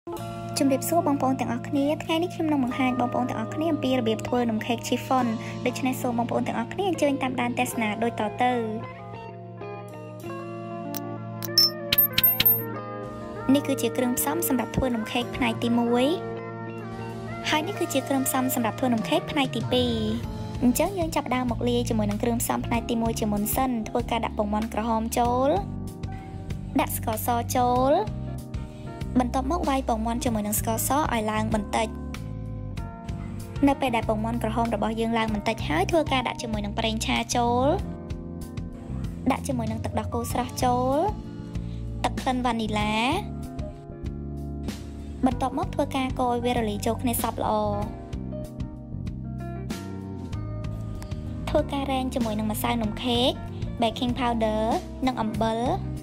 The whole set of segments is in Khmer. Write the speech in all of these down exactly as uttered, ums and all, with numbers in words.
ជំរាបសួរបងប្អូនទាំងអស់គ្នាថ្ងៃនេះខ្ញុំនឹងបង្ហាញបងប្អូនទាំងអស់គ្នាអំពីរបៀបធ្វើនំខេក chiffon ដូច្នេះសូមបងប្អូនទាំងអស់គ្នាអញ្ជើញតាមដានទស្សនាដូចតទៅនេះគឺជាគ្រឿងផ្សំសម្រាប់ធ្វើនំខេកផ្នែកទីមួយហើយនេះគឺជាគ្រឿងផ្សំសម្រាប់ធ្វើនំខេកផ្នែកទីពីរអញ្ចឹងយើងចាប់ផ្ដើមមកលាយជាមួយនឹងគ្រឿងផ្សំផ្នែកទីមួយជាមុនសិនធ្វើការដាក់ពងមាន់ក្រហមចូលដាក់ស្ករសចូលបន្ទាប់មកវាយពងមាន់ជាមួយនឹងស្ករសឲ្យឡើងបន្តិចនៅពេលដែលពងមាន់ក្រហមរបស់យើងឡើងបន្តិចហើយធ្វើការដាក់ជាមួយនឹងប្រេងឆាចូលដាក់ជាមួយនឹងទឹកដោះគោស្រស់ចូលទឹកក្លិនវ៉ានីឡាបន្ទាប់មកធ្វើការកូរឲ្យវារលាយចូលគ្នាសព្វល្អធ្វើការរែងជាមួយនឹងម្សៅនំខេក baking powder និងអំបិល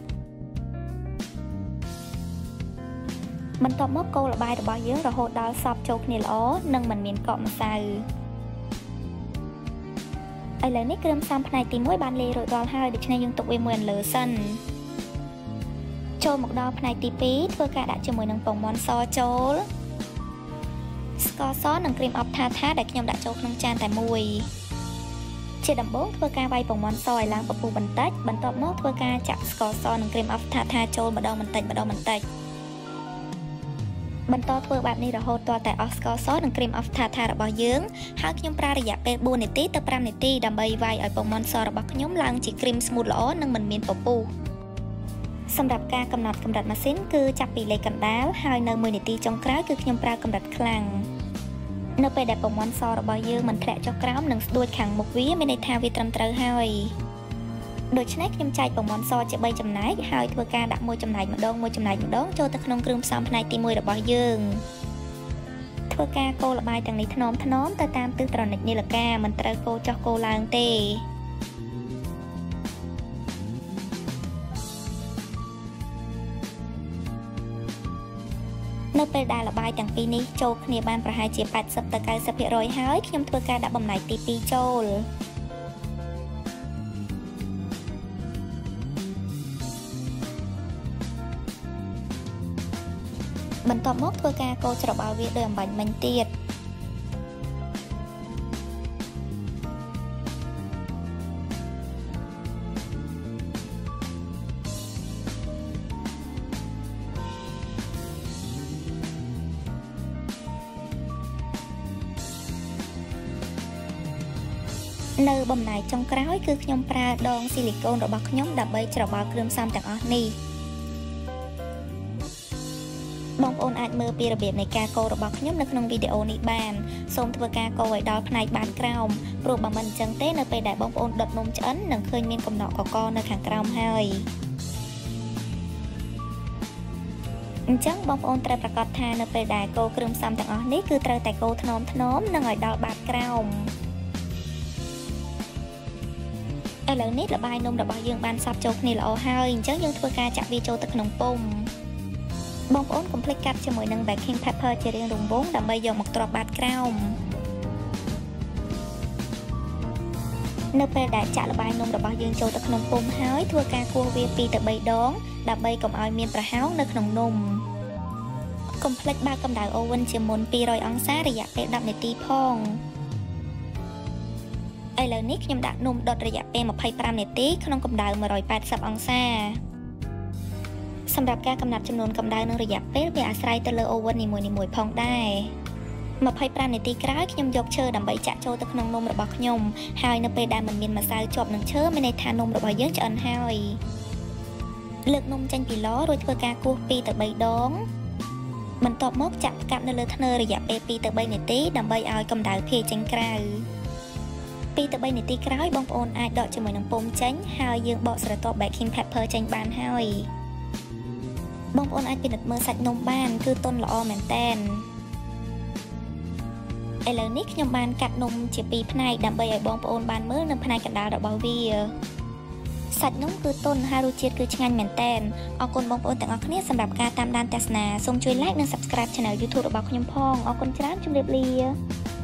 បន្ទាប់មកកូរល្បាយរបស់យើងរហូតដល់សព្វចូលគ្នាល្អនិងមិនមានកកម្សៅឥឡូវនេះគ្រឿងផ្សំផ្នែកទីមួយបានលាយរួចរាល់ហើយដូច្នេះយើងទុកវាមួយអន្លើសិនចូលមកដល់ផ្នែកទីពីរធ្វើការដាក់ជាមួយនឹងពងមាន់សចូលស្ករសនិងគ្រីមអប់ថាថាដែលខ្ញុំដាក់ចូលក្នុងចានតែមួយជាដំបូងធ្វើការវាយពងមាន់សឲ្យឡើងពពុះបន្តិចបន្ទាប់មកធ្វើការចាក់ស្ករសនិងគ្រីមអប់ថាថាចូលម្ដងបន្តិចម្ដងបន្តិចបន្តធ្វើបែបនេះរហូតទាល់តែអស់ស្ករសនិងគ្រីមអប់ថាថារបស់យើងហើយខ្ញុំប្រើរយៈពេលបួននាទីទៅប្រាំនាទីដើម្បីវាយឲ្យពងមាន់សរបស់ខ្ញុំឡើងជាគ្រីមស្មូតល្អនិងមិនមានពពុះសម្រាប់ការកំណត់កម្រិតម៉ាស៊ីនគឺចាប់ពីលេខកណ្ដាលហើយនៅមួយនាទីចុងក្រោយគឺខ្ញុំប្រើកម្រិតខ្លាំងនៅពេលដែលពងមាន់សរបស់យើងមិនធ្លាក់ចុះក្រោមនិងស្ដួចខាងមុខវាមានន័យថាវាត្រឹមត្រូវហើយដូច្នេះខ្ញុំចែកពងមាន់សជាបីចំណែកហើយធ្វើការដាក់មួយចំណែកម្ដងមួយចំណែកម្ដងចូលទៅក្នុងគ្រឿងផ្សំផ្នែកទីមួយរបស់យើងធ្វើការកូរល្បាយទាំងនេះថ្នមថ្នមទៅតាមទិសត្រនិចនាឡិកាមិនត្រូវកូរចុះកូរឡើងទេនៅពេលដែលល្បាយទាំងពីរនេះចូលគ្នាបានប្រហែលជា แปดสิบ ទៅ เก้าสิบ ភាគរយហើយខ្ញុំធ្វើការដាក់បំណែកទីពីរចូលបន្ទាប់មកធ្វើការកូរច្របល់វាដោយអំបាញ់មិញទៀតនៅបំណែកចុងក្រោយគឺខ្ញុំប្រើដងស៊ីលីកូនរបស់ខ្ញុំដើម្បីច្របល់គ្រឿងផ្សំទាំងអស់នេះបងប្អូនអាចមើលពីរបៀបនៃការកូររបស់ខ្ញុំនៅក្នុងវីដេអូនេះបានសូមធ្វើការកូរឲ្យដល់ផ្នែកបាតក្រោមព្រោះបើមិនអញ្ចឹងទេនៅពេលដែលបងប្អូនដុតនំឆ្អិននឹងឃើញមានកំណកកកនៅខាងក្រោមហើយអញ្ចឹងបងប្អូនត្រូវប្រាកដថានៅពេលដែលកូរគ្រឿងផ្សំទាំងអស់នេះគឺត្រូវតែកូរថ្នមថ្នមនិងឲ្យដល់បាតក្រោមឥឡូវនេះល្បាយនំរបស់យើងបានសព្វចូលគ្នាល្អហើយអញ្ចឹងយើងធ្វើការចាក់វាចូលទៅក្នុងពុម្ពបងប្អូនកុំភ្លេចកាត់ជាមួយនឹង baking paper ជារាងរង្វង់ដើម្បីយកមកទ្រាប់បាតក្រោមនៅពេលដែលចាក់ល្បាយនំរបស់យើងចូលទៅក្នុងពុម្ពហើយធ្វើការគោះវាពីរទៅបីដងដើម្បីកុំឲ្យមានប្រហោងនៅក្នុងនំកុំភ្លេចបើកកម្ដៅអូវ៉ិនជាមុនពីររយអង្សារយៈពេលដប់នាទីផងឥឡូវនេះខ្ញុំដាក់នំដុតរយៈពេលម្ភៃប្រាំនាទីក្នុងកម្ដៅmột trăm tám mươiអង្សាសម្រាប់ការកំណត់ចំនួនកម្ដៅនិងរយៈពេលវាអាស្រ័យទៅលើអូវ៉ិននីមួយៗផងដែរម្ភៃប្រាំនាទីក្រោយខ្ញុំយកឈើដើម្បីចាក់ចូលទៅក្នុងនំរបស់ខ្ញុំហើយនៅពេលដែលមិនមានម្សៅជាប់នឹងឈើមានន័យថានំរបស់យើងឆ្អិនហើយលើកនំចេញពីឡរួចធ្វើការគោះពីរទៅបីដងបន្ទាប់មកចាក់ផ្កាប់នៅលើធ្នើររយៈពេលពីរទៅបីនាទីដើម្បីឲ្យកម្ដៅភាយចេញក្រៅពីរទៅបីនាទីក្រោយបងប្អូនអាចដកជាមួយនឹងពុម្ពចេញហើយយើងបកស្រទាប់ baking paper ចេញបានហើយបងប្អូនអាចពិនិត្យមើលសាច់នំបានគឺទន់ល្អមែនតែនឥឡូវនេះខ្ញុំបានកាត់នំជាពីរផ្នែកដើម្បីឲ្យបងប្អូនបានមើលនៅផ្នែកកណ្ដាលរបស់វាសាច់នំគឺទន់ហើយរសជាតិគឺឆ្ងាញ់មែនតែនអរគុណបងប្អូនទាំងអស់គ្នាសម្រាប់ការតាមដានទស្សនាសូមជួយ like និង subscribe Channel YouTube របស់ខ្ញុំផងអរគុណច្រើនជម្រាបលា